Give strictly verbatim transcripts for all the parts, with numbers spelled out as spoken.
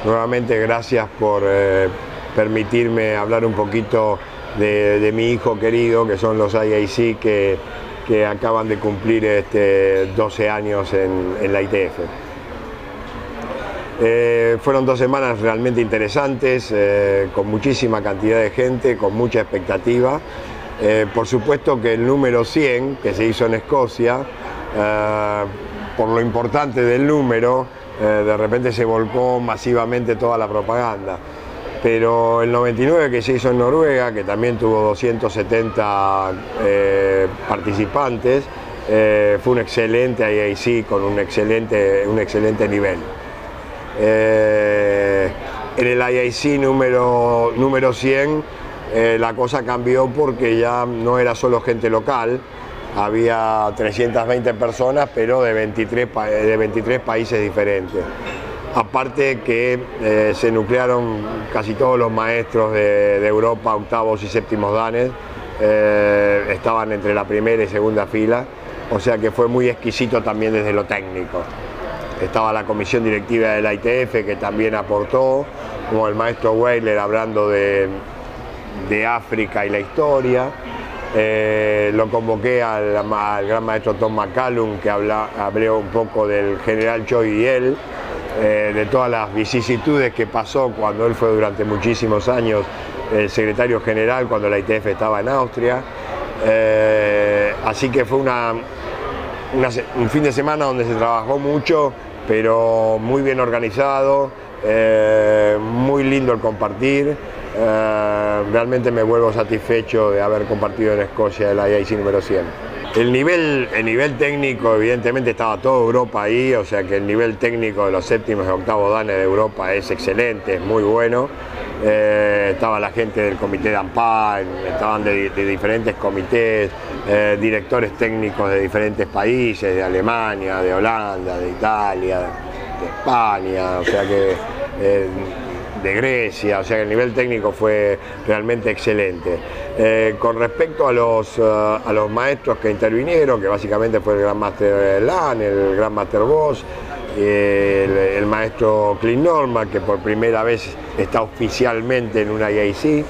nuevamente gracias por eh, permitirme hablar un poquito de, de mi hijo querido, que son los I A C, que, que acaban de cumplir este, doce años en, en la I T F. Eh, fueron dos semanas realmente interesantes, eh, con muchísima cantidad de gente, con mucha expectativa. Eh, por supuesto que el número cien, que se hizo en Escocia, eh, por lo importante del número, eh, de repente se volcó masivamente toda la propaganda. Pero el noventa y nueve, que se hizo en Noruega, que también tuvo doscientos setenta eh, participantes, eh, fue un excelente I A C con un excelente, un excelente nivel. Eh, en el I A C número, número cien eh, la cosa cambió porque ya no era solo gente local, había trescientas veinte personas, pero de veintitrés, de veintitrés países diferentes. Aparte que eh, se nuclearon casi todos los maestros de, de Europa, octavos y séptimos danes, eh, estaban entre la primera y segunda fila, o sea que fue muy exquisito también desde lo técnico. Estaba la comisión directiva de la I T F, que también aportó, como el maestro Weiler hablando de, de África y la historia. Eh, lo convoqué al, al gran maestro Tom McCallum, que habla, habló un poco del general Choi y él, eh, de todas las vicisitudes que pasó cuando él fue durante muchísimos años el secretario general, cuando la I T F estaba en Austria. Eh, así que fue una, una, un fin de semana donde se trabajó mucho, pero muy bien organizado, eh, muy lindo el compartir. Eh, realmente me vuelvo satisfecho de haber compartido en Escocia el I A C número cien. El nivel, el nivel técnico, evidentemente estaba toda Europa ahí, o sea que el nivel técnico de los séptimos y octavos danes de Europa es excelente, es muy bueno. Eh, estaba la gente del comité de ANPAR, estaban de, de diferentes comités, eh, directores técnicos de diferentes países, de Alemania, de Holanda, de Italia, de España, o sea que eh, de Grecia, o sea que el nivel técnico fue realmente excelente. Eh, con respecto a los, uh, a los maestros que intervinieron, que básicamente fue el Gran Master Lan, el Gran Master Boss, El, el maestro Clint Norman, que por primera vez está oficialmente en una I A C,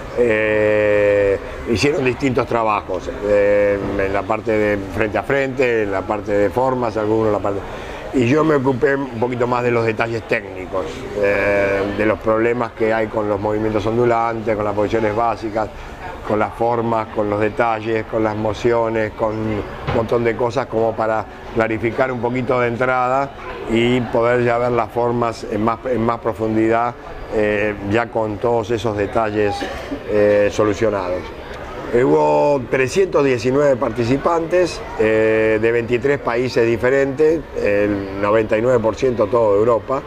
eh, hicieron distintos trabajos, eh, en la parte de frente a frente, en la parte de formas, algunos la parte... Y yo me ocupé un poquito más de los detalles técnicos, eh, de los problemas que hay con los movimientos ondulantes, con las posiciones básicas, con las formas, con los detalles, con las mociones, con un montón de cosas como para clarificar un poquito de entrada y poder ya ver las formas en más, en más profundidad, eh, ya con todos esos detalles eh, solucionados. Hubo trescientos diecinueve participantes eh, de veintitrés países diferentes, el noventa y nueve por ciento todo de Europa,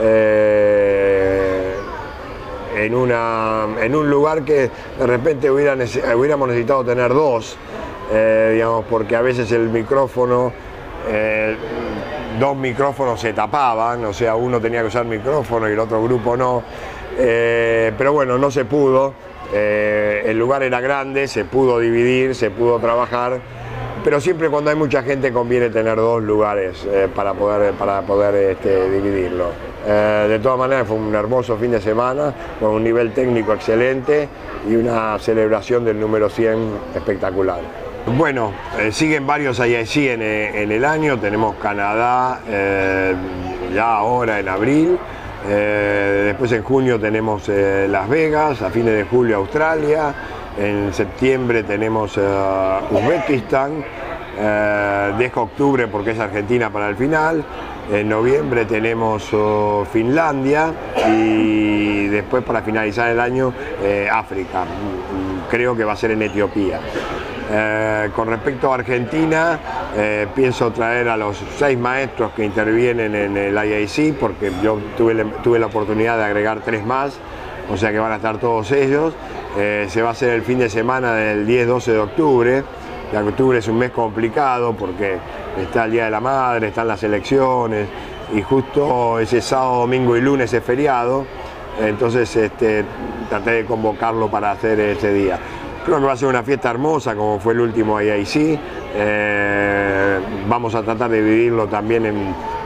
eh, en, una, en un lugar que de repente hubiera, hubiéramos necesitado tener dos, eh, digamos, porque a veces el micrófono, eh, dos micrófonos se tapaban, o sea, uno tenía que usar micrófono y el otro grupo no, eh, pero bueno, no se pudo. Eh, el lugar era grande, se pudo dividir, se pudo trabajar, pero siempre cuando hay mucha gente conviene tener dos lugares eh, para poder, para poder este, dividirlo. Eh, de todas maneras fue un hermoso fin de semana, con un nivel técnico excelente y una celebración del número cien espectacular. Bueno, eh, siguen varios I A C en, en el año, tenemos Canadá eh, ya ahora en abril. Eh, después en junio tenemos eh, Las Vegas, a fines de julio Australia, en septiembre tenemos eh, Uzbekistán, eh, dejo octubre porque es Argentina para el final, en noviembre tenemos oh, Finlandia y después para finalizar el año eh, África, creo que va a ser en Etiopía. Eh, con respecto a Argentina, eh, pienso traer a los seis maestros que intervienen en el I A C, porque yo tuve, tuve la oportunidad de agregar tres más, o sea que van a estar todos ellos. Eh, se va a hacer el fin de semana del diez doce de octubre. Ya que octubre es un mes complicado porque está el Día de la Madre, están las elecciones y justo ese sábado, domingo y lunes es feriado, entonces este, traté de convocarlo para hacer ese día. Creo que va a ser una fiesta hermosa como fue el último I A C. Eh, vamos a tratar de dividirlo también en,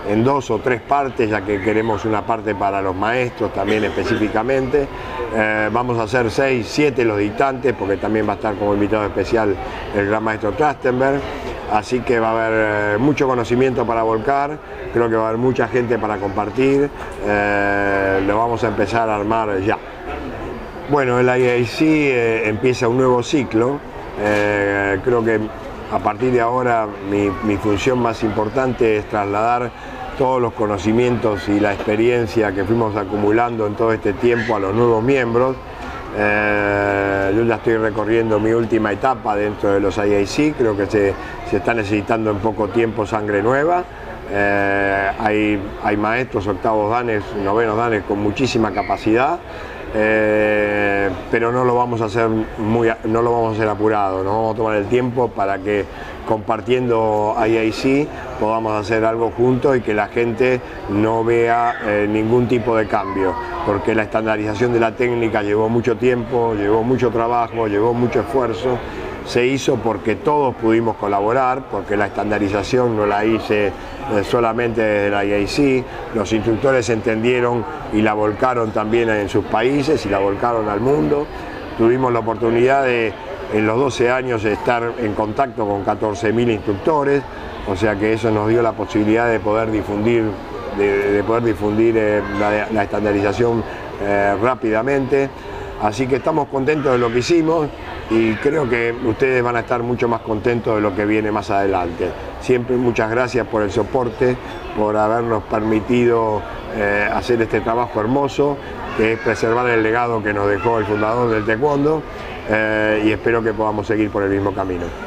en dos o tres partes, ya que queremos una parte para los maestros también específicamente. Eh, vamos a hacer seis, siete los dictantes, porque también va a estar como invitado especial el gran maestro Trachtenberg. Así que va a haber eh, mucho conocimiento para volcar, creo que va a haber mucha gente para compartir, eh, lo vamos a empezar a armar ya. Bueno, el I A C eh, empieza un nuevo ciclo, eh, creo que a partir de ahora mi, mi función más importante es trasladar todos los conocimientos y la experiencia que fuimos acumulando en todo este tiempo a los nuevos miembros. Eh, yo ya estoy recorriendo mi última etapa dentro de los I A C, creo que se, se está necesitando en poco tiempo sangre nueva. Eh, hay, hay maestros, octavos danes, novenos danes con muchísima capacidad, eh, pero no lo vamos a hacer muy, no lo vamos a hacer apurado, nos vamos a tomar el tiempo para que compartiendo I A C podamos hacer algo juntos y que la gente no vea eh, ningún tipo de cambio, porque la estandarización de la técnica llevó mucho tiempo, llevó mucho trabajo, llevó mucho esfuerzo. Se hizo porque todos pudimos colaborar, porque la estandarización no la hice solamente desde la I A C, los instructores entendieron y la volcaron también en sus países y la volcaron al mundo. Tuvimos la oportunidad de, en los doce años, de estar en contacto con catorce mil instructores, o sea que eso nos dio la posibilidad de poder difundir, de, de poder difundir eh, la, la estandarización eh, rápidamente. Así que estamos contentos de lo que hicimos y creo que ustedes van a estar mucho más contentos de lo que viene más adelante. Siempre muchas gracias por el soporte, por habernos permitido eh, hacer este trabajo hermoso, que es preservar el legado que nos dejó el fundador del taekwondo, eh, y espero que podamos seguir por el mismo camino.